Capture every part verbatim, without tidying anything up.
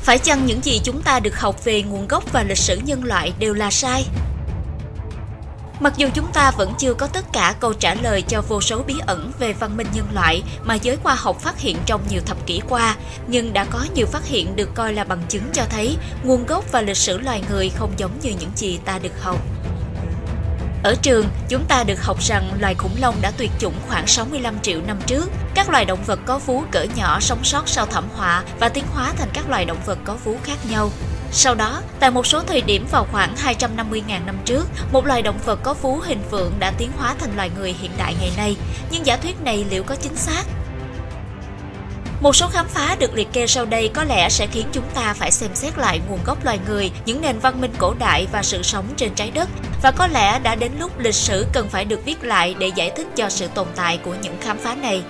Phải chăng những gì chúng ta được học về nguồn gốc và lịch sử nhân loại đều là sai? Mặc dù chúng ta vẫn chưa có tất cả câu trả lời cho vô số bí ẩn về văn minh nhân loại mà giới khoa học phát hiện trong nhiều thập kỷ qua, nhưng đã có nhiều phát hiện được coi là bằng chứng cho thấy nguồn gốc và lịch sử loài người không giống như những gì ta được học. Ở trường, chúng ta được học rằng loài khủng long đã tuyệt chủng khoảng sáu mươi lăm triệu năm trước. Các loài động vật có vú cỡ nhỏ sống sót sau thảm họa và tiến hóa thành các loài động vật có vú khác nhau. Sau đó, tại một số thời điểm vào khoảng hai trăm năm mươi nghìn năm trước, một loài động vật có vú hình phượng đã tiến hóa thành loài người hiện đại ngày nay. Nhưng giả thuyết này liệu có chính xác? Một số khám phá được liệt kê sau đây có lẽ sẽ khiến chúng ta phải xem xét lại nguồn gốc loài người, những nền văn minh cổ đại và sự sống trên trái đất. Và có lẽ đã đến lúc lịch sử cần phải được viết lại để giải thích cho sự tồn tại của những khám phá này.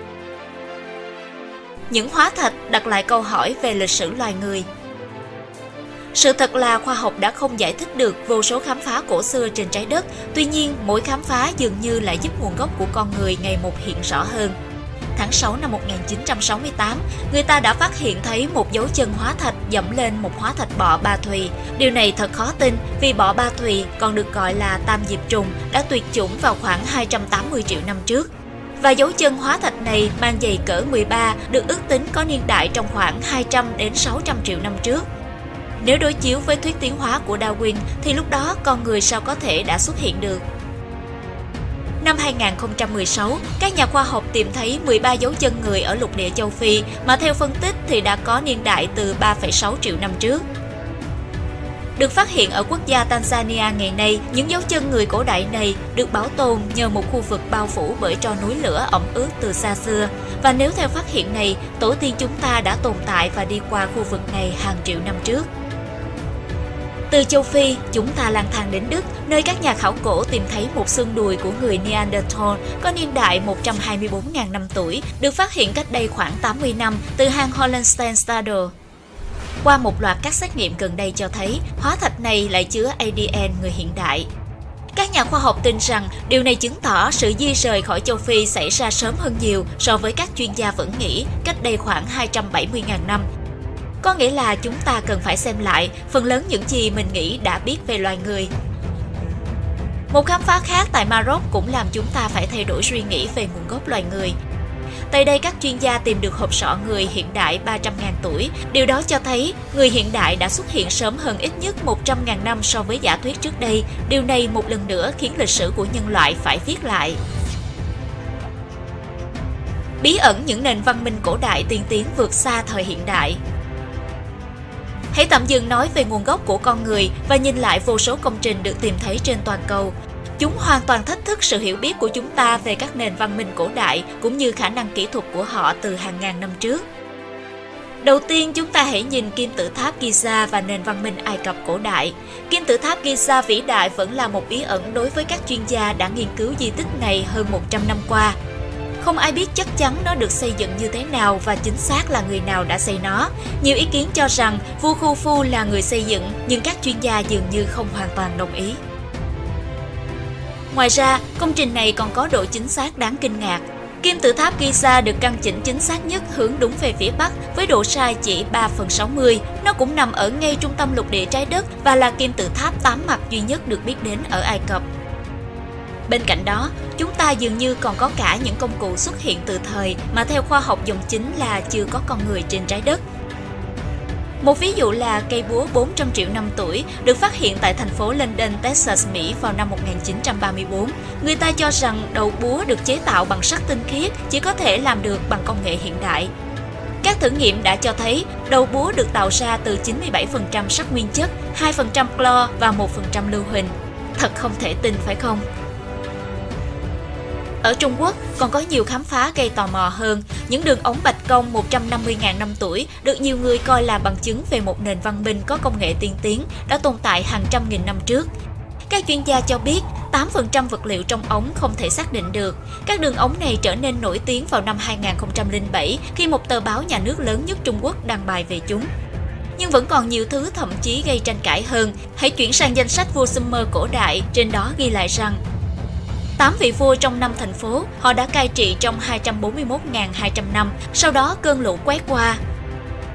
Những hóa thạch đặt lại câu hỏi về lịch sử loài người. Sự thật là khoa học đã không giải thích được vô số khám phá cổ xưa trên trái đất, tuy nhiên mỗi khám phá dường như lại giúp nguồn gốc của con người ngày một hiện rõ hơn. Tháng sáu năm một nghìn chín trăm sáu mươi tám, người ta đã phát hiện thấy một dấu chân hóa thạch dẫm lên một hóa thạch bọ ba thùy. Điều này thật khó tin vì bọ ba thùy còn được gọi là tam diệp trùng đã tuyệt chủng vào khoảng hai trăm tám mươi triệu năm trước. Và dấu chân hóa thạch này mang dày cỡ mười ba, được ước tính có niên đại trong khoảng hai trăm đến sáu trăm triệu năm trước. Nếu đối chiếu với thuyết tiến hóa của Darwin thì lúc đó con người sao có thể đã xuất hiện được? Năm hai nghìn không trăm mười sáu, các nhà khoa học tìm thấy mười ba dấu chân người ở lục địa châu Phi mà theo phân tích thì đã có niên đại từ ba phẩy sáu triệu năm trước. Được phát hiện ở quốc gia Tanzania ngày nay, những dấu chân người cổ đại này được bảo tồn nhờ một khu vực bao phủ bởi tro núi lửa ẩm ướt từ xa xưa. Và nếu theo phát hiện này, tổ tiên chúng ta đã tồn tại và đi qua khu vực này hàng triệu năm trước. Từ châu Phi, chúng ta lang thang đến Đức, nơi các nhà khảo cổ tìm thấy một xương đùi của người Neanderthal có niên đại một trăm hai mươi bốn nghìn năm tuổi, được phát hiện cách đây khoảng tám mươi năm từ hang Hohenstein-Stadel. Qua một loạt các xét nghiệm gần đây cho thấy, hóa thạch này lại chứa a đê en người hiện đại. Các nhà khoa học tin rằng điều này chứng tỏ sự di rời khỏi châu Phi xảy ra sớm hơn nhiều so với các chuyên gia vẫn nghĩ cách đây khoảng hai trăm bảy mươi nghìn năm. Có nghĩa là chúng ta cần phải xem lại phần lớn những gì mình nghĩ đã biết về loài người. Một khám phá khác tại Maroc cũng làm chúng ta phải thay đổi suy nghĩ về nguồn gốc loài người. Tại đây các chuyên gia tìm được hộp sọ người hiện đại ba trăm nghìn tuổi. Điều đó cho thấy người hiện đại đã xuất hiện sớm hơn ít nhất một trăm nghìn năm so với giả thuyết trước đây. Điều này một lần nữa khiến lịch sử của nhân loại phải viết lại. Bí ẩn những nền văn minh cổ đại tiên tiến vượt xa thời hiện đại. Hãy tạm dừng nói về nguồn gốc của con người và nhìn lại vô số công trình được tìm thấy trên toàn cầu. Chúng hoàn toàn thách thức sự hiểu biết của chúng ta về các nền văn minh cổ đại cũng như khả năng kỹ thuật của họ từ hàng ngàn năm trước. Đầu tiên, chúng ta hãy nhìn kim tự tháp Giza và nền văn minh Ai Cập cổ đại. Kim tự tháp Giza vĩ đại vẫn là một bí ẩn đối với các chuyên gia đã nghiên cứu di tích này hơn một trăm năm qua. Không ai biết chắc chắn nó được xây dựng như thế nào và chính xác là người nào đã xây nó. Nhiều ý kiến cho rằng vua Khufu là người xây dựng, nhưng các chuyên gia dường như không hoàn toàn đồng ý. Ngoài ra, công trình này còn có độ chính xác đáng kinh ngạc. Kim tự tháp Giza được căn chỉnh chính xác nhất hướng đúng về phía Bắc với độ sai chỉ ba phần sáu mươi. Nó cũng nằm ở ngay trung tâm lục địa trái đất và là kim tự tháp tám mặt duy nhất được biết đến ở Ai Cập. Bên cạnh đó, chúng ta dường như còn có cả những công cụ xuất hiện từ thời mà theo khoa học dòng chính là chưa có con người trên trái đất. Một ví dụ là cây búa bốn trăm triệu năm tuổi được phát hiện tại thành phố London, Texas, Mỹ vào năm một nghìn chín trăm ba mươi tư. Người ta cho rằng đầu búa được chế tạo bằng sắt tinh khiết chỉ có thể làm được bằng công nghệ hiện đại. Các thử nghiệm đã cho thấy đầu búa được tạo ra từ chín mươi bảy phần trăm sắt nguyên chất, hai phần trăm clo và một phần trăm lưu huỳnh. Thật không thể tin phải không? Ở Trung Quốc còn có nhiều khám phá gây tò mò hơn. Những đường ống bạch công một trăm năm mươi nghìn năm tuổi được nhiều người coi là bằng chứng về một nền văn minh có công nghệ tiên tiến đã tồn tại hàng trăm nghìn năm trước. Các chuyên gia cho biết tám phần trăm vật liệu trong ống không thể xác định được. Các đường ống này trở nên nổi tiếng vào năm hai nghìn không trăm lẻ bảy khi một tờ báo nhà nước lớn nhất Trung Quốc đăng bài về chúng. Nhưng vẫn còn nhiều thứ thậm chí gây tranh cãi hơn. Hãy chuyển sang danh sách vua Sumer cổ đại, trên đó ghi lại rằng tám vị vua trong năm thành phố, họ đã cai trị trong hai trăm bốn mươi mốt nghìn hai trăm năm, sau đó cơn lũ quét qua.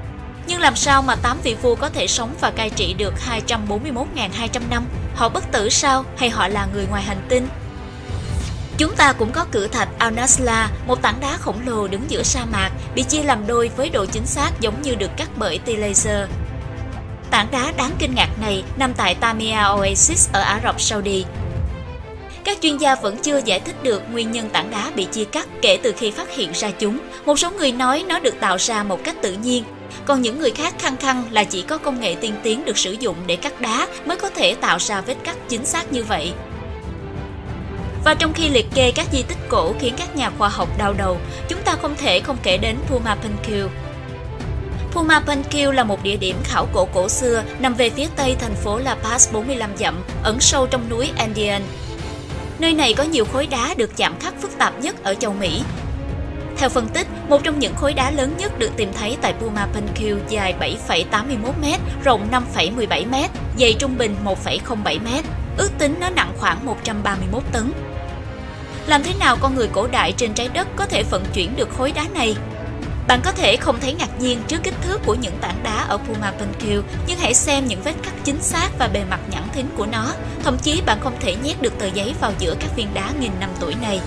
Nhưng làm sao mà tám vị vua có thể sống và cai trị được hai trăm bốn mươi mốt nghìn hai trăm năm? Họ bất tử sao? Hay họ là người ngoài hành tinh? Chúng ta cũng có cự thạch Al-Nasla, một tảng đá khổng lồ đứng giữa sa mạc, bị chia làm đôi với độ chính xác giống như được cắt bởi tia laser. Tảng đá đáng kinh ngạc này nằm tại Tamia Oasis ở Ả Rập Saudi. Các chuyên gia vẫn chưa giải thích được nguyên nhân tảng đá bị chia cắt kể từ khi phát hiện ra chúng. Một số người nói nó được tạo ra một cách tự nhiên, còn những người khác khăng khăng là chỉ có công nghệ tiên tiến được sử dụng để cắt đá mới có thể tạo ra vết cắt chính xác như vậy. Và trong khi liệt kê các di tích cổ khiến các nhà khoa học đau đầu, chúng ta không thể không kể đến Puma Punku. Puma Punku là một địa điểm khảo cổ cổ xưa nằm về phía tây thành phố La Paz bốn mươi lăm dặm, ẩn sâu trong núi Andean. Nơi này có nhiều khối đá được chạm khắc phức tạp nhất ở châu Mỹ. Theo phân tích, một trong những khối đá lớn nhất được tìm thấy tại Puma Punku dài bảy phẩy tám mươi mốt mét, rộng năm phẩy mười bảy mét, dày trung bình một phẩy không bảy mét, ước tính nó nặng khoảng một trăm ba mươi mốt tấn. Làm thế nào con người cổ đại trên trái đất có thể vận chuyển được khối đá này? Bạn có thể không thấy ngạc nhiên trước kích thước của những tảng đá ở Puma Punku, nhưng hãy xem những vết cắt chính xác và bề mặt nhẵn thính của nó. Thậm chí bạn không thể nhét được tờ giấy vào giữa các viên đá nghìn năm tuổi này.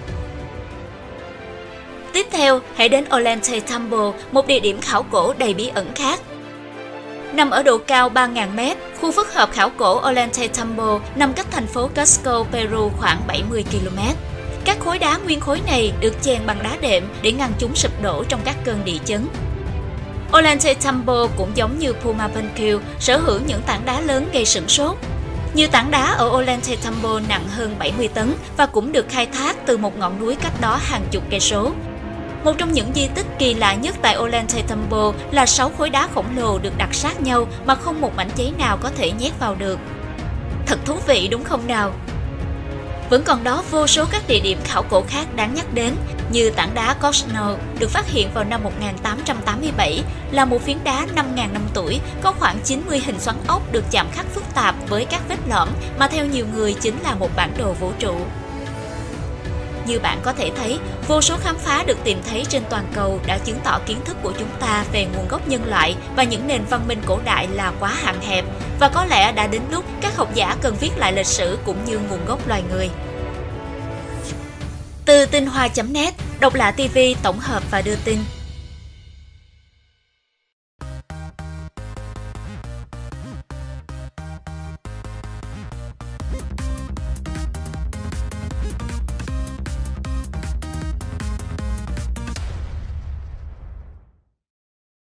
Tiếp theo, hãy đến Ollantaytambo, một địa điểm khảo cổ đầy bí ẩn khác. Nằm ở độ cao ba nghìn mét, khu phức hợp khảo cổ Ollantaytambo nằm cách thành phố Cusco, Peru khoảng bảy mươi ki lô mét. Các khối đá nguyên khối này được chèn bằng đá đệm để ngăn chúng sụp đổ trong các cơn địa chấn. Ollantaytambo cũng giống như Puma Punku, sở hữu những tảng đá lớn gây sửng sốt. Nhiều tảng đá ở Ollantaytambo nặng hơn bảy mươi tấn và cũng được khai thác từ một ngọn núi cách đó hàng chục cây số. Một trong những di tích kỳ lạ nhất tại Ollantaytambo là sáu khối đá khổng lồ được đặt sát nhau mà không một mảnh giấy nào có thể nhét vào được. Thật thú vị đúng không nào? Vẫn còn đó vô số các địa điểm khảo cổ khác đáng nhắc đến, như tảng đá Cosno được phát hiện vào năm một nghìn tám trăm tám mươi bảy, là một phiến đá năm nghìn năm tuổi, có khoảng chín mươi hình xoắn ốc được chạm khắc phức tạp với các vết lõm mà theo nhiều người chính là một bản đồ vũ trụ. Như bạn có thể thấy, vô số khám phá được tìm thấy trên toàn cầu đã chứng tỏ kiến thức của chúng ta về nguồn gốc nhân loại và những nền văn minh cổ đại là quá hạn hẹp, và có lẽ đã đến lúc các học giả cần viết lại lịch sử cũng như nguồn gốc loài người. Từ tinh hoa chấm net, Độc Lạ ti vi tổng hợp và đưa tin.